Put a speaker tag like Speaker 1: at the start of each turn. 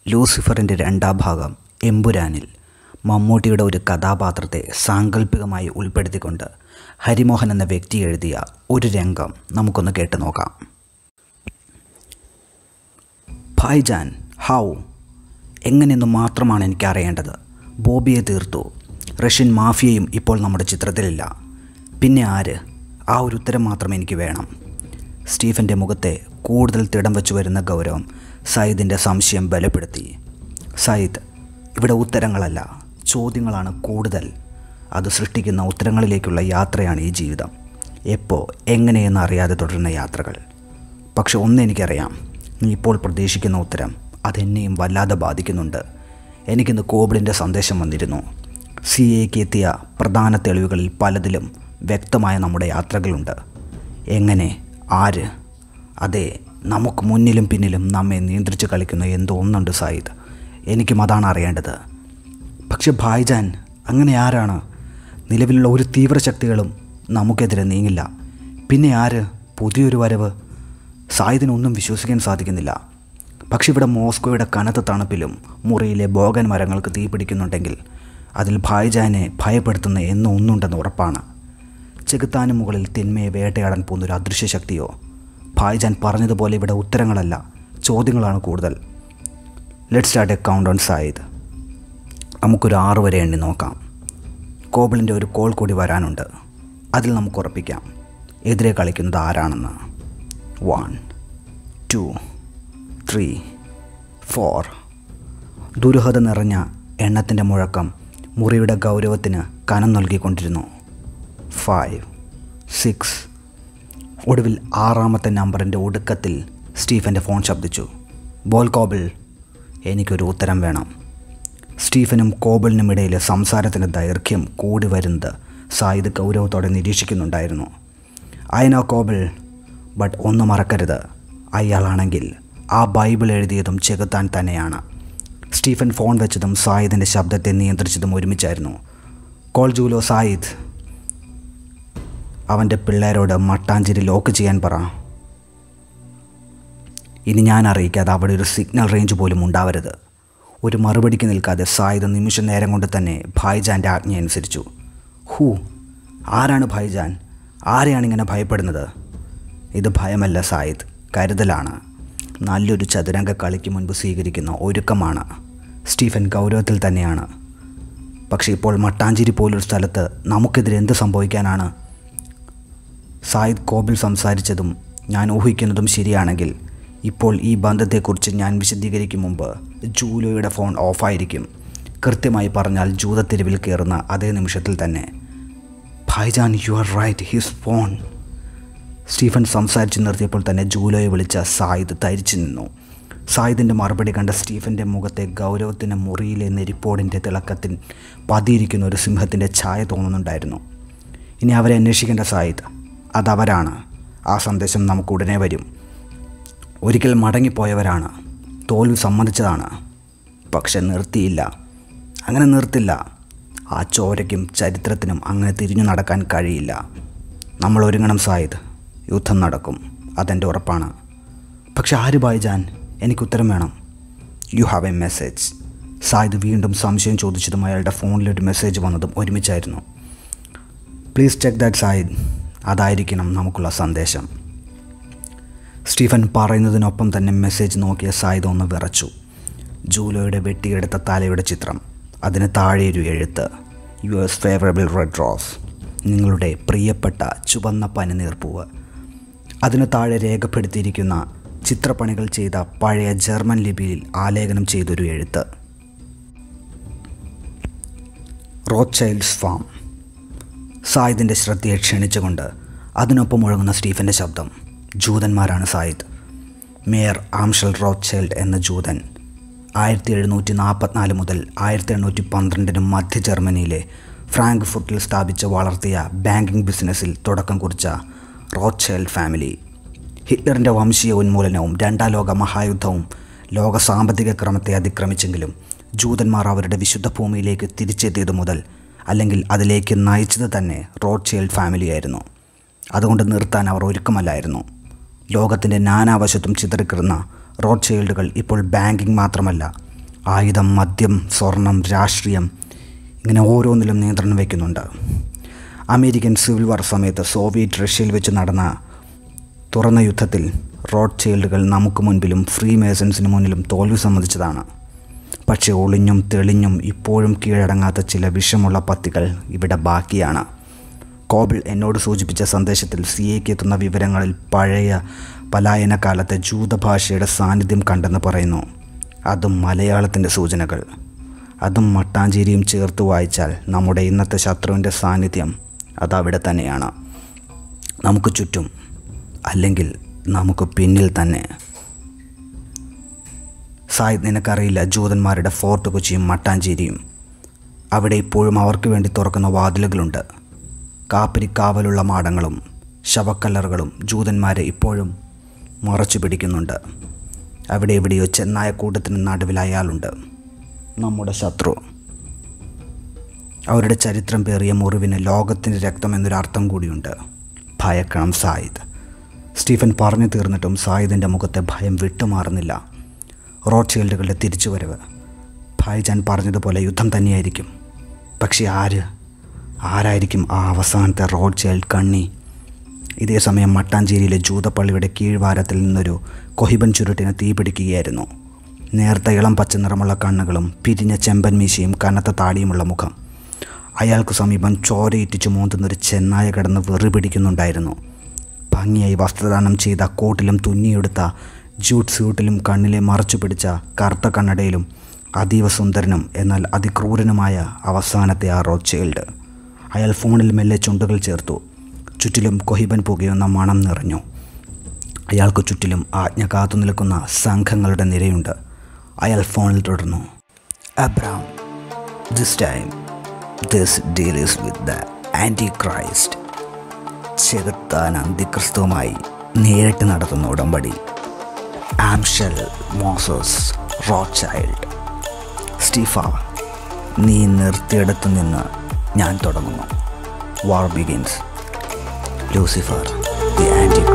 Speaker 1: ലൂസിഫറിൻ്റെ രണ്ടാം ഭാഗം എമ്പുരാനിൽ മമ്മൂട്ടിയുടെ ഒരു കഥാപാത്രത്തെ സാങ്കല്പികമായി ഉൾപ്പെടുത്തിക്കൊണ്ട് ഹരിമോഹൻ എന്ന വ്യക്തി എഴുതിയ ഒരു രംഗം നമുക്കൊന്ന് കേട്ടു നോക്കാം. ഭായ്ജാൻ, ഹൗ, എങ്ങനെയെന്ന് മാത്രമാണ് എനിക്ക് അറിയേണ്ടത്. ബോബിയെ തീർത്തു. റഷ്യൻ മാഫിയയും ഇപ്പോൾ നമ്മുടെ ചിത്രത്തിലില്ല. പിന്നെ ആര്? ആ ഒരു ഉത്തരം മാത്രം എനിക്ക് വേണം. സ്റ്റീഫൻ്റെ മുഖത്തെ കൂടുതൽ തിടം വെച്ചു വരുന്ന ഗൗരവം സയ്യിദിൻ്റെ സംശയം ബലപ്പെടുത്തി. സയ്യിദ്, ഇവിടെ ഉത്തരങ്ങളല്ല, ചോദ്യങ്ങളാണ് കൂടുതൽ. അത് സൃഷ്ടിക്കുന്ന ഉത്തരങ്ങളിലേക്കുള്ള യാത്രയാണ് ഈ ജീവിതം. എപ്പോൾ എങ്ങനെയെന്ന് അറിയാതെ തുടരുന്ന യാത്രകൾ. പക്ഷെ ഒന്നെനിക്കറിയാം, നീ ഇപ്പോൾ പ്രതീക്ഷിക്കുന്ന ഉത്തരം അതെന്നെയും വല്ലാതെ ബാധിക്കുന്നുണ്ട്. എനിക്കിന്ന് കോബിളിൻ്റെ സന്ദേശം വന്നിരുന്നു. സിഐക്ക് എത്തിയ പ്രധാന തെളിവുകളിൽ പലതിലും വ്യക്തമായ നമ്മുടെ യാത്രകളുണ്ട്. എങ്ങനെ? ആര്? അതെ, നമുക്ക് മുന്നിലും പിന്നിലും നമ്മെ നിയന്ത്രിച്ച് കളിക്കുന്ന എന്തോ ഒന്നുണ്ട് സയ്യിദ്. എനിക്കും അതാണ് അറിയേണ്ടത്. പക്ഷെ ഭായ്ജാൻ, അങ്ങനെ ആരാണ്? നിലവിലുള്ള ഒരു തീവ്രശക്തികളും നമുക്കെതിരെ നീങ്ങില്ല. പിന്നെ ആര്? പുതിയൊരു വരവ്. സയ്യിദിനൊന്നും വിശ്വസിക്കാൻ സാധിക്കുന്നില്ല. പക്ഷെ ഇവിടെ മോസ്കോയുടെ കനത്ത തണുപ്പിലും മുറിയിലെ ബോഗൻ മരങ്ങൾക്ക് തീ പിടിക്കുന്നുണ്ടെങ്കിൽ അതിൽ ഭായ്ജാനെ ഭയപ്പെടുത്തുന്ന എന്നോ ഒന്നുണ്ടെന്ന് ഉറപ്പാണ്. ചെകുത്താന് മുകളിൽ തിന്മയെ വേട്ടയാടാൻ പോകുന്നൊരു അദൃശ്യ ശക്തിയോ? ഭായ്ജാൻ പറഞ്ഞതുപോലെ ഇവിടെ ഉത്തരങ്ങളല്ല, ചോദ്യങ്ങളാണ് കൂടുതൽ. Let's start a count on Sayyid. നമുക്കൊരു 6 വരെ എണ്ണി നോക്കാം. കോബിളിൻ്റെ ഒരു കോൾ കൂടി വരാനുണ്ട്. അതിൽ നമുക്ക് ഉറപ്പിക്കാം എതിരെ കളിക്കുന്നത് ആരാണെന്ന്. 1, 2, 3, 4. ദുരൂഹത നിറഞ്ഞ എണ്ണത്തിൻ്റെ മുഴക്കം മുറിയുടെ ഗൗരവത്തിന് കനം നൽകിക്കൊണ്ടിരുന്നു. 5, 6. ഒടുവിൽ 6ാമത്തെ നമ്പറിൻ്റെ ഒടുക്കത്തിൽ സ്റ്റീഫൻ്റെ ഫോൺ ശബ്ദിച്ചു. ബോൾ കോബിൾ, എനിക്കൊരു ഉത്തരം വേണം. സ്റ്റീഫനും കോബിളിനും ഇടയിലെ സംസാരത്തിൻ്റെ ദൈർഘ്യം കൂടി വരുന്നത് സയ്യിദ് ഗൗരവത്തോടെ നിരീക്ഷിക്കുന്നുണ്ടായിരുന്നു. അയനോ കോബിൾ, ബട്ട് ഒന്ന് മറക്കരുത്, അയാളാണെങ്കിൽ ആ ബൈബിൾ എഴുതിയതും ചെകുത്താൻ തന്നെയാണ്. സ്റ്റീഫൻ ഫോൺ വെച്ചതും സയ്യിദിൻ്റെ ശബ്ദത്തെ നിയന്ത്രിച്ചതും ഒരുമിച്ചായിരുന്നു. കോൾ ജൂലോ സയ്യിദ്. അവൻ്റെ പിള്ളേരോട് മട്ടാഞ്ചേരി ലോക്ക് ചെയ്യാൻ പറ. ഇനി ഞാൻ അറിയിക്കാതെ അവിടെ ഒരു സിഗ്നൽ റേഞ്ച് പോലും ഉണ്ടാവരുത്. ഒരു മറുപടിക്ക് നിൽക്കാതെ സയ്യിദ് നിമിഷ നേരം കൊണ്ട് തന്നെ ഭായ്ജാൻ്റെ ആജ്ഞ അനുസരിച്ചു. ആരാണ് ഭായ്ജാൻ? ആരെയാണ് ഇങ്ങനെ ഭയപ്പെടുന്നത്? ഇത് ഭയമല്ല സയ്യിദ്, കരുതലാണ്. നല്ലൊരു ചതുരംഗ കളിക്ക് മുൻപ് സ്വീകരിക്കുന്ന ഒരുക്കമാണ്. സ്റ്റീഫൻ ഗൗരവത്തിൽ തന്നെയാണ്. പക്ഷേ ഇപ്പോൾ മട്ടാഞ്ചേരി പോലൊരു സ്ഥലത്ത് നമുക്കെതിരെ എന്ത് സംഭവിക്കാനാണ്? സയ്യിദ് കോബിൾ സംസാരിച്ചതും ഞാൻ ഊഹിക്കുന്നതും ശരിയാണെങ്കിൽ ഇപ്പോൾ ഈ ബന്ധത്തെക്കുറിച്ച് ഞാൻ വിശദീകരിക്കും മുമ്പ് ജൂലോയുടെ ഫോൺ ഓഫായിരിക്കും. കൃത്യമായി പറഞ്ഞാൽ ജൂതത്തെരുവിൽ കയറുന്ന അതേ നിമിഷത്തിൽ തന്നെ. Bhaijaan, you are right, his phone. Stephen സംസാരിച്ച് നിർത്തിയപ്പോൾ തന്നെ ജൂലോയെ വിളിച്ച സയ്യിദ് തരിച്ചു നിന്നു. സയ്യിദിൻ്റെ മറുപടി കണ്ട സ്റ്റീഫൻ്റെ മുഖത്തെ ഗൗരവത്തിൻ്റെ മുറിയിലെ നെരിപ്പോടിൻ്റെ തിളക്കത്തിൽ പതിയിരിക്കുന്ന ഒരു സിംഹത്തിൻ്റെ ഛായ തോന്നുന്നുണ്ടായിരുന്നു. ഇനി അവരെ അന്വേഷിക്കേണ്ട സയ്യിദ്, അതവരാണ്. ആ സന്ദേശം നമുക്ക് ഉടനെ വരും. ഒരിക്കൽ മടങ്ങിപ്പോയവരാണ്, തോൽവി സമ്മതിച്ചതാണ്. പക്ഷെ നിർത്തിയില്ല, അങ്ങനെ നിർത്തില്ല. ആ ചോരയ്ക്കും ചരിത്രത്തിനും അങ്ങനെ തിരിഞ്ഞു നടക്കാൻ കഴിയില്ല. നമ്മൾ ഒരുങ്ങണം സയ്യിദ്, യുദ്ധം നടക്കും, അതെൻ്റെ ഉറപ്പാണ്. പക്ഷെ ആര് ഭായ്ജാൻ? എനിക്കുത്തരം വേണം. You have a message. Sayyid വീണ്ടും സംശയം ചോദിച്ചതും അയാളുടെ ഫോണിലൊരു മെസ്സേജ് വന്നതും ഒരുമിച്ചായിരുന്നു. Please check that Sayyid. അതായിരിക്കണം നമുക്കുള്ള സന്ദേശം. സ്റ്റീഫൻ പറയുന്നതിനൊപ്പം തന്നെ മെസ്സേജ് നോക്കിയ സയ്യിദ് ഒന്ന് വിറച്ചു. ജൂലോയുടെ വെട്ടിയെടുത്ത തലയുടെ ചിത്രം, അതിന് താഴെയൊരു എഴുത്ത്, യുവേഴ്സ് ഫേവറബിൾ റെഡ് റോസ്, നിങ്ങളുടെ പ്രിയപ്പെട്ട ചുവന്ന പനിനീർപ്പൂവ്. അതിന് താഴെ രേഖപ്പെടുത്തിയിരിക്കുന്ന ചിത്രപ്പണികൾ ചെയ്ത പഴയ ജർമ്മൻ ലിപിയിൽ ആലേഖനം ചെയ്തൊരു എഴുത്ത്, റോത്ത്ചൈൽഡ്സ് ഫാം. സയ്യിദിൻ്റെ ശ്രദ്ധയെ ക്ഷണിച്ചുകൊണ്ട് അതിനൊപ്പം മുഴങ്ങുന്ന സ്റ്റീഫൻ്റെ ശബ്ദം. ജൂതന്മാരാണ് സയ്യിദ്. മേയർ ആംഷൽ റോത്ത്ചൈൽഡ് എന്ന ജൂതൻ 1744 മുതൽ 1812 മധ്യ ജർമ്മനിയിലെ ഫ്രാങ്ക്ഫുർട്ടിൽ സ്ഥാപിച്ച് വളർത്തിയ ബാങ്കിംഗ് ബിസിനസ്സിൽ തുടക്കം കുറിച്ച റോത്ത്ചൈൽഡ് ഫാമിലി. ഹിറ്റ്ലറിൻ്റെ വംശീയ ഉന്മൂലനവും 2ാം ലോക മഹായുദ്ധവും ലോക സാമ്പത്തിക ക്രമത്തെ അതിക്രമിച്ചെങ്കിലും ജൂതന്മാർ അവരുടെ വിശുദ്ധ ഭൂമിയിലേക്ക് തിരിച്ചെത്തിയത് മുതൽ, അല്ലെങ്കിൽ അതിലേക്ക് നയിച്ചത് തന്നെ റോത്ത്ചൈൽഡ് ഫാമിലിയായിരുന്നു. അതുകൊണ്ട് നിർത്താൻ അവർ ഒരുക്കമല്ലായിരുന്നു. ലോകത്തിൻ്റെ നാനാവശത്തും ചിതറിക്കിടന്ന റോത്ത്ചൈൽഡുകൾ ഇപ്പോൾ ബാങ്കിംഗ് മാത്രമല്ല ആയുധം, മദ്യം, സ്വർണം, രാഷ്ട്രീയം, ഇങ്ങനെ ഓരോന്നിലും നിയന്ത്രണം വയ്ക്കുന്നുണ്ട്. അമേരിക്കൻ സിവിൽ വാർ സമയത്ത് സോവിയറ്റ് റഷ്യയിൽ വെച്ച് നടന്ന തുറന്ന യുദ്ധത്തിൽ റോഡ്ചൈൽഡുകൾ നമുക്ക് മുൻപിലും ഫ്രീ മേസൺസിന് മുന്നിലും തോൽവി സമ്മതിച്ചതാണ്. പക്ഷേ ഒളിഞ്ഞും തെളിഞ്ഞും ഇപ്പോഴും കീഴടങ്ങാത്ത ചില വിഷമുള്ള പത്തികൾ ഇവിടെ ബാക്കിയാണ്. കോബിൾ എന്നോട് സൂചിപ്പിച്ച സന്ദേശത്തിൽ സിയയ്ക്ക് എത്തുന്ന വിവരങ്ങളിൽ പഴയ പലായനകാലത്തെ ജൂതഭാഷയുടെ സാന്നിധ്യം കണ്ടെന്ന് പറയുന്നു. അതും മലയാളത്തിൻ്റെ സൂചനകൾ. അതും മട്ടാഞ്ചേരിയും ചേർത്ത് വായിച്ചാൽ നമ്മുടെ ഇന്നത്തെ ശത്രുവിൻ്റെ സാന്നിധ്യം അതവിടെ തന്നെയാണ്, നമുക്ക് ചുറ്റും, അല്ലെങ്കിൽ നമുക്ക് പിന്നിൽ തന്നെ. സായിദ്, നിനക്കറിയില്ല ജൂതന്മാരുടെ ഫോർട്ട് കൊച്ചിയും മട്ടാഞ്ചേരിയും. അവിടെ ഇപ്പോഴും അവർക്ക് വേണ്ടി തുറക്കുന്ന വാതിലുകളുണ്ട്. കാപ്പിരിക്കാവലുള്ള മാടങ്ങളും ശവക്കല്ലറുകളും ജൂതന്മാരെ ഇപ്പോഴും മറച്ചു പിടിക്കുന്നുണ്ട്. അവിടെ എവിടെയോ ചെന്നായ കൂട്ടത്തിന് നടുവിൽ അയാളുണ്ട്, നമ്മുടെ ശത്രു. അവരുടെ ചരിത്രം പേറിയ മുറിവിന് ലോകത്തിൻ്റെ രക്തം എന്നൊരർത്ഥം കൂടിയുണ്ട്. ഭയക്കണം സായിദ്. സ്റ്റീഫൻ പറഞ്ഞു തീർന്നിട്ടും സായിദിൻ്റെ മുഖത്തെ ഭയം വിട്ടുമാറുന്നില്ല. റോഡ്ചൈൽഡുകളുടെ തിരിച്ചുവരവ് ഭായ്ജാൻ പറഞ്ഞതുപോലെ യുദ്ധം തന്നെയായിരിക്കും. പക്ഷേ ആരായിരിക്കും ആ അവസാനത്തെ റോഡ്ചൈൽഡ് കണ്ണി? ഇതേ സമയം മട്ടാഞ്ചേരിയിലെ ജൂതപ്പള്ളിയുടെ കീഴ്വാരത്തിൽ നിന്നൊരു കൊഹിബൻ ചുരുട്ടിന് തീപിടിക്കുകയായിരുന്നു. നേർത്ത ഇളം പച്ച നിറമുള്ള കണ്ണുകളും പിരിഞ്ഞ ചെമ്പൻ മീശയും കനത്ത താടിയുമുള്ള മുഖം. അയാൾക്ക് സമീപം ചോരയിറ്റിച്ചു മൂന്തുന്നൊരു ചെന്നായ കിടന്ന് വെറി പിടിക്കുന്നുണ്ടായിരുന്നു. ഭംഗിയായി വസ്ത്രദാനം ചെയ്ത കോട്ടിലും തുന്നിയെടുത്ത ജൂട്ട് സ്യൂട്ടിലും കണ്ണിലെ മറച്ചു പിടിച്ച കറുത്ത കണ്ണടയിലും അതീവ സുന്ദരനും എന്നാൽ അതിക്രൂരനുമായ അവസാനത്തെ ആ റോഡ്ചൈൽഡ്. അയാൾ ഫോണിൽ മെല്ലെ ചുണ്ടുകൾ ചേർത്തു. ചുറ്റിലും കൊഹിബൻ പുകയുന്ന മണം നിറഞ്ഞു. അയാൾക്ക് ചുറ്റിലും ആജ്ഞ കാത്തു നിൽക്കുന്ന സംഘങ്ങളുടെ നിരയുണ്ട്. അയാൾ ഫോണിൽ തുടർന്നു. Abram, this time this deal is with the antichrist. ചെകുത്താൻ അന്തിക്രിസ്തുവുമായി നേരിട്ട് നടത്തുന്ന ഉടമ്പടി. ആംഷൽ, മോസസ്, റോഡ്ചൈൽഡ്. സ്റ്റീഫ, നീ നിർത്തിയിടത്തു നിന്ന് ഞാൻ തുടങ്ങുന്നു. War begins. Lucifer, the anti